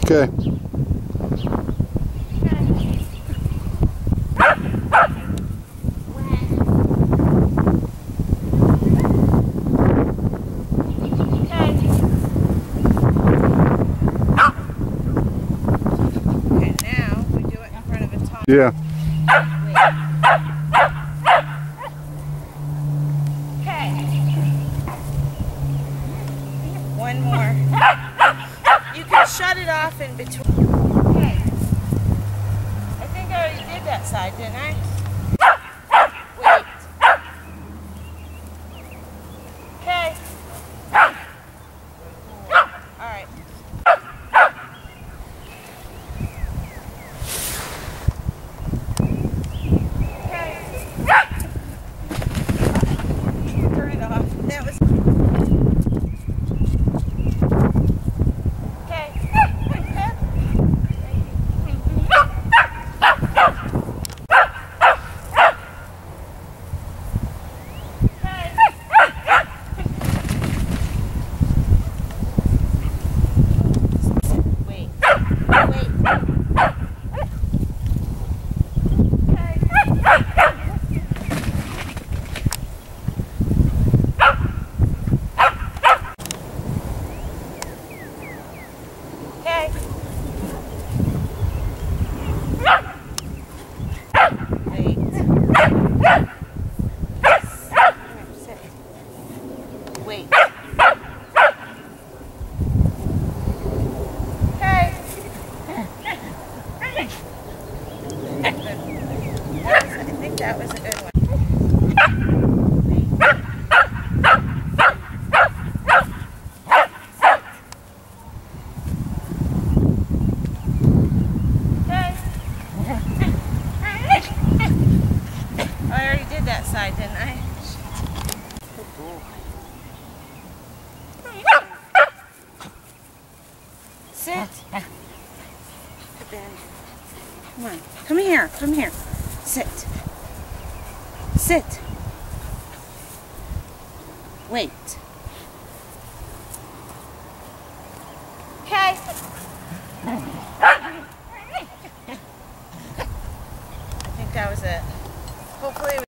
Okay. Yeah. Okay. One more. You can shut it off in between. Okay. I think I already did that side, didn't I? Wait. Okay. All right. Turn it off. That was okay. Wait. Okay. Wait. Okay. I think that was a good one. I already did that side, didn't I? Sit. Come on. Come here. Come here. Sit. Sit. Wait. Okay. I think that was it. Hopefully